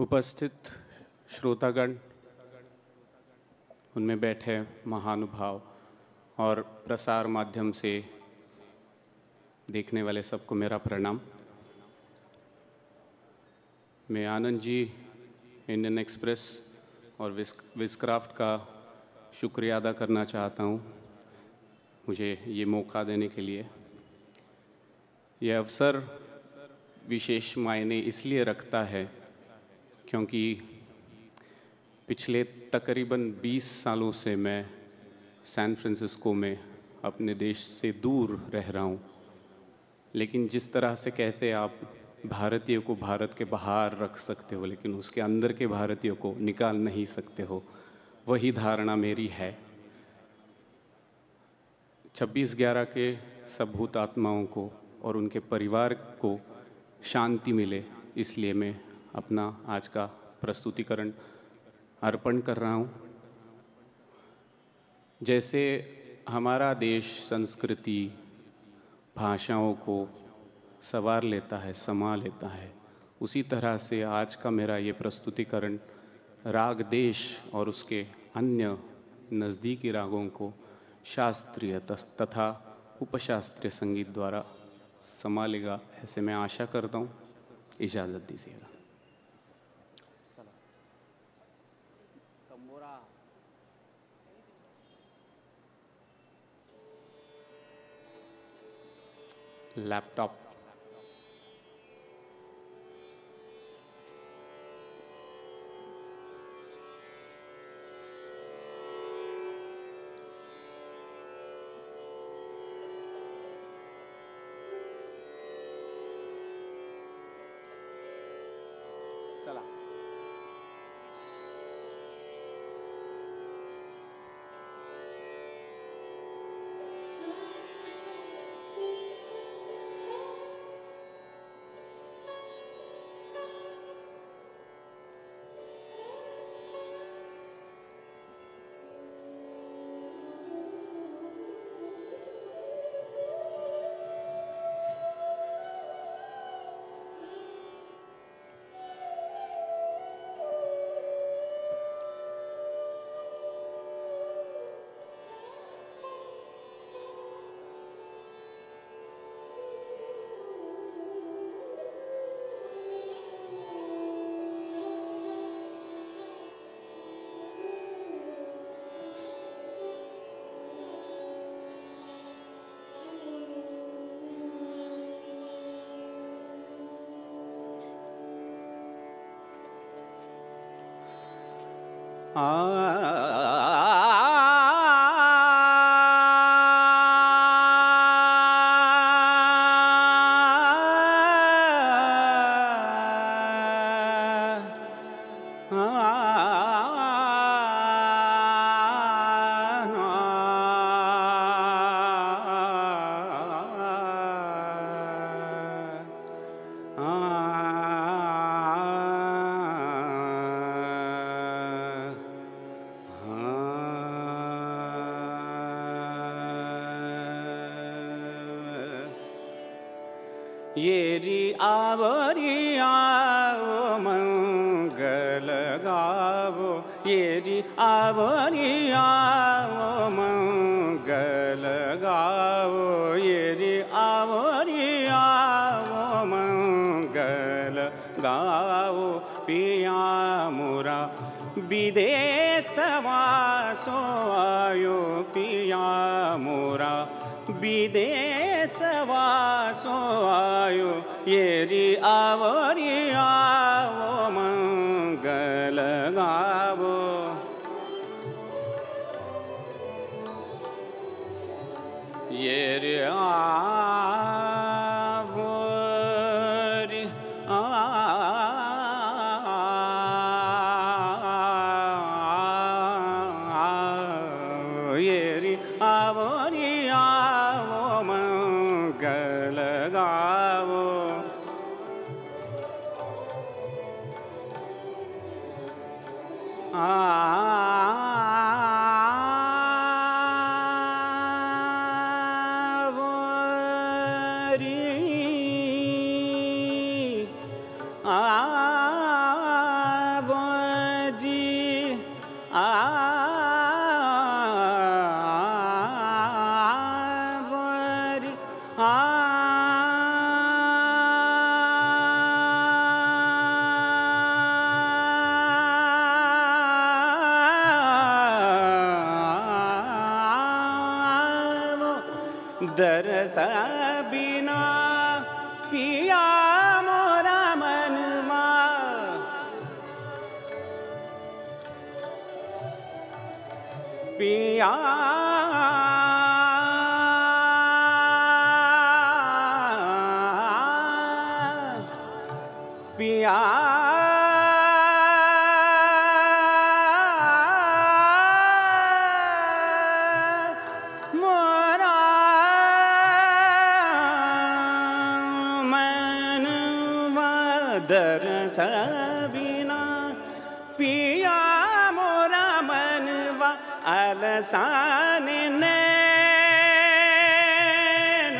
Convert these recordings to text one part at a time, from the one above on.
उपस्थित श्रोतागण, उनमें बैठे महानुभाव और प्रसार माध्यम से देखने वाले सबको मेरा प्रणाम। मैं आनंद जी, इंडियन एक्सप्रेस और विस्क्राफ्ट का शुक्रिया अदा करना चाहता हूँ मुझे ये मौका देने के लिए। यह अवसर विशेष मायने इसलिए रखता है क्योंकि पिछले तकरीबन 20 सालों से मैं सैन फ्रांसिस्को में अपने देश से दूर रह रहा हूँ। लेकिन जिस तरह से कहते हैं आप भारतीय को भारत के बाहर रख सकते हो लेकिन उसके अंदर के भारतीयों को निकाल नहीं सकते हो, वही धारणा मेरी है। 26/11 के सब भूतात्माओं को और उनके परिवार को शांति मिले, इसलिए मैं अपना आज का प्रस्तुतिकरण अर्पण कर रहा हूँ। जैसे हमारा देश संस्कृति भाषाओं को संवार लेता है, समा लेता है, उसी तरह से आज का मेरा ये प्रस्तुतिकरण राग देश और उसके अन्य नज़दीकी रागों को शास्त्रीय तथा उपशास्त्रीय संगीत द्वारा संभालेगा, ऐसे मैं आशा करता हूँ। इजाज़त दीजिएगा। लैपटॉप चला। ये री आवरी आओ मंगल गावो, ये री आवरी आओ मंगल गावो, ये री आवरी आओ मंगल गावो। पिया मुरा विदेश वासो आयो, पिया मुरा विदेश वासो आयो, ये री आवरी आवो मंगल गावो। ये री आवरी ये री आवरी आवो मंगल गावो। आवरी दरस बिना पिया मोरा मनवा, पिया पिया मोरा मनवा, दरस बिना पिया मोरा मनवा, अलसान नैन,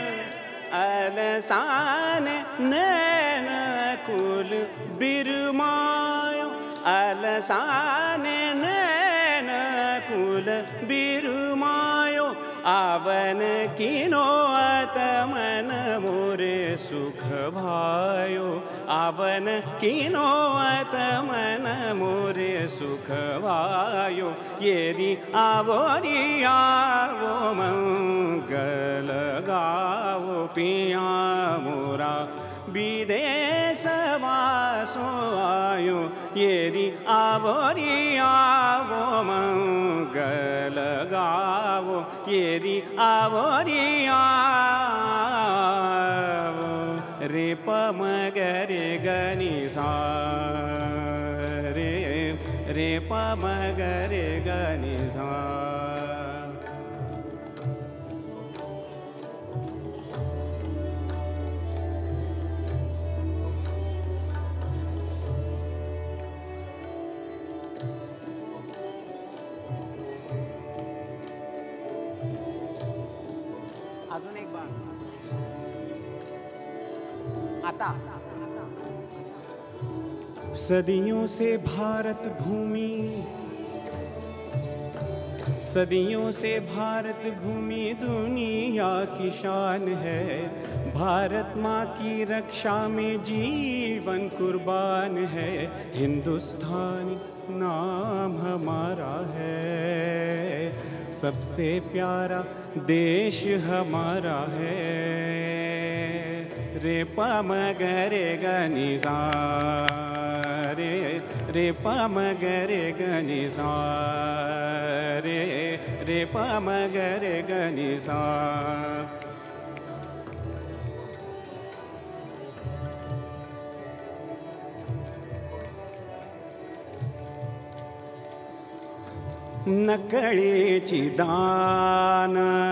अलसान नैन कुल बिरमायो, अलसान नैन कुल बिरमायो, आवन किनो अतमन मोरे सुख भायो, आवन किनो अतमन मोरे सुख भायो, येरी आवोरी आवो मंगल गावो, पिया मोरा विदेश वासो आयो, येरी आवोरी आवो मंगल गावो, येरी आवोरी आवो, रे प म ग रे ग नि सा, रे रे प म ग रे ग नि सा. अजून एक बार आता. सदियों से भारत भूमि, सदियों से भारत भूमि दुनिया की शान है, भारत माँ की रक्षा में जीवन कुर्बान है, हिंदुस्तान नाम हमारा है, सबसे प्यारा देश हमारा है, रे प म ग रे ग नि सा, रे रे प म ग रे ग नि सा, रे रे प म ग रे ग नि सा. नकळेची दान,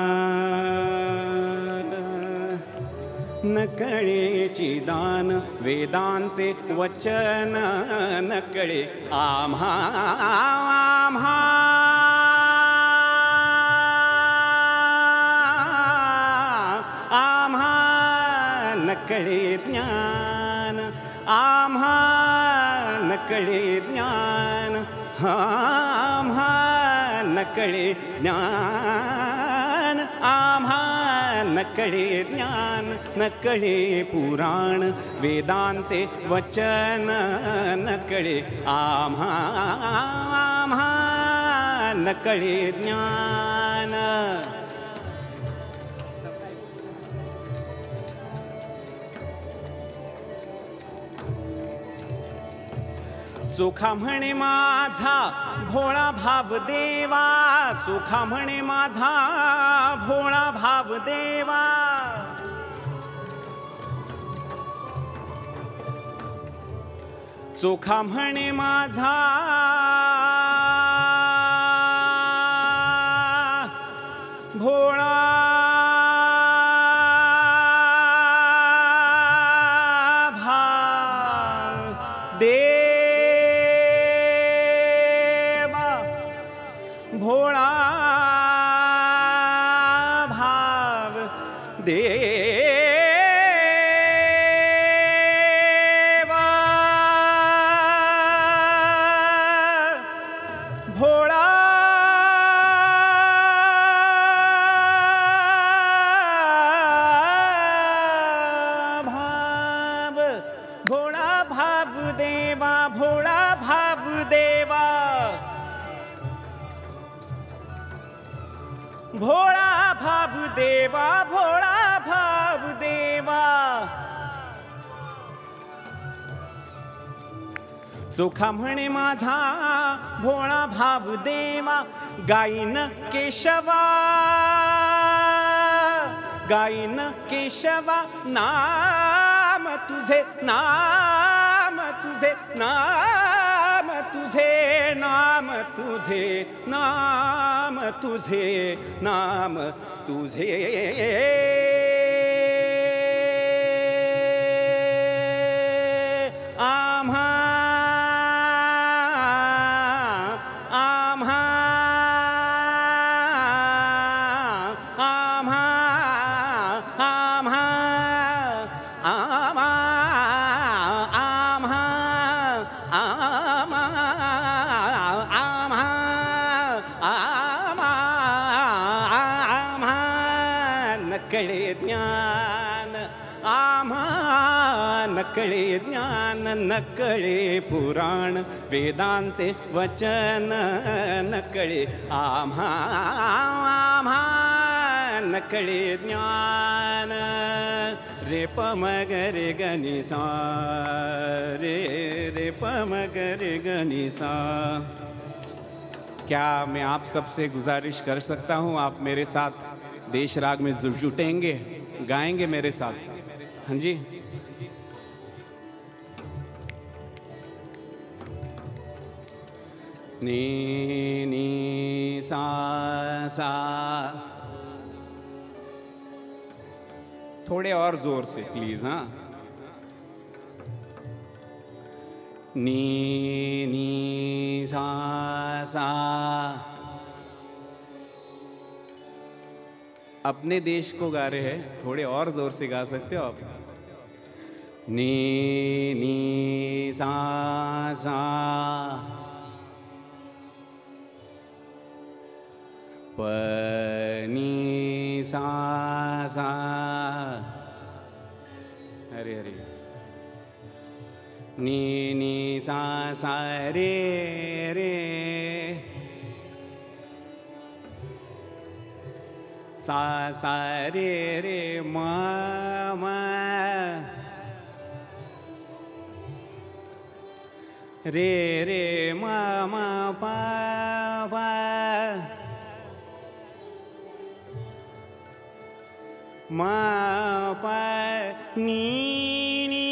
नकळेची दान वेदांचे वचन, नकळे आम्हा आम्हा आम्हा, नकळे ज्ञान आम्हा, नकळे ज्ञान आम्हा, नकळे ज्ञान आम्हा, नकळे ज्ञान, नकळे पुराण वेदांचे वचन, नकळे आम्हा आम्हा, नकळे ज्ञान. चोखा म्हणे माझा भोळा भाव देवा, चोखा म्हणे माझा भोळा भाव देवा, चोखा म्हणे माझा भोळा भाव देवा, भोळा भाव देवा, भोळा भाव, भोळा भाव देवा, भोळा भाव देवा, भोळा भाव देवा, भोळा भाव देवा, चोखा म्हणे माझा भोळा भाव देवा, गाईन केशवा, गाईन केशवा, नाम तुझे, नाम तुझे, नाम तुझे, नाम तुझे, नाम तुझे, नाम तुझे, आम्हा आम्हा आम्हा आम्हा आम्हा आम्हा आम्हा आम्हा आम्हा नकळे ज्ञान, आम्हा नकळे ज्ञान, नकळे पुराण वेदांचे वचन, नकळे आम्हा आम्हा नकळे ज्ञान, रे पमगरे गनिसा, रे पमगरे गनिसा। क्या मैं आप सबसे गुजारिश कर सकता हूँ, आप मेरे साथ देश राग में जुटेंगे, गाएंगे मेरे साथ? हाँ जी। नी नी सा सा, थोड़े और जोर से प्लीज। हाँ, नी नी सा सा। अपने देश को गा रहे हैं, थोड़े और जोर से गा सकते हो आप। नी नी सा सा, प नी सा सा, हरे हरे, नी नी सा सा, रे रे, सा सा रे रे, मा मा, रे रे मा मा, पा पा, मा पा, नी नी,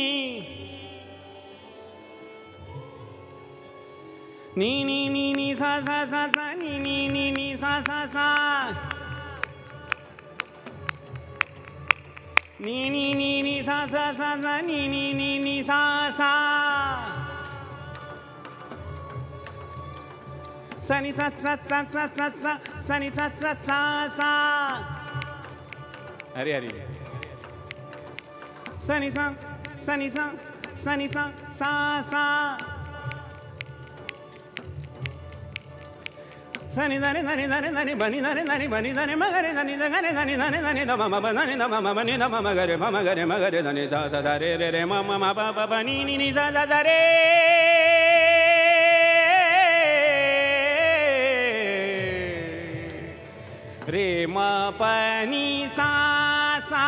नी नी नी नी सा सा सा सा, नी नी नी नी सा सा सा, नी नी नी नी सा सा सा सा, नी नी नी नी सा सा, सा नी सा सा सा सा सा सा, सा नी सा सा सा सा, हरे हरे, सा नी सा, सा नी सा, सा नी सा सा सा, सनी धनी धनी धनी धनी बनी धनी धनी बनी धनी मगरे धनी धनी धनी धनी धनी द मम बनी द मम बनी द मम गरे मगरे धनी सा सा रे रे रे मम म प प बनी नी नी सा सा रे, रे म प नी सा सा,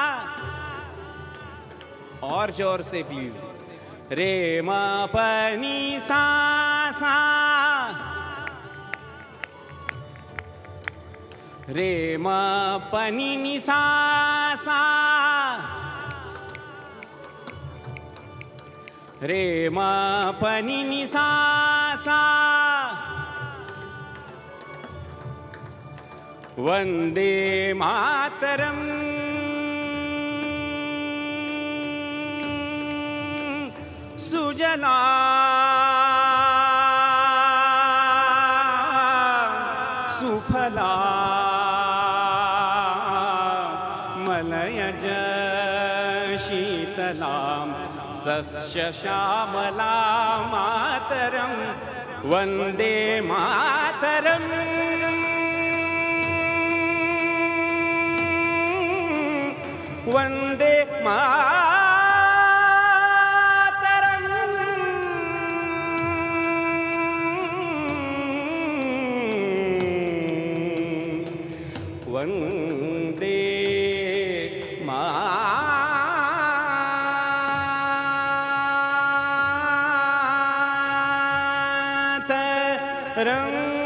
और जोर से प्लीज, रे म प नी सा सा, रे म प नी नी सा सा, रे म प नी नी सा सा, वंदे मातरम, सुजला सुफला, मलयज शीतलां, सस्य श्यामला, मातरं वन्दे मातरं, वन्दे मातरं, वन्दे रंग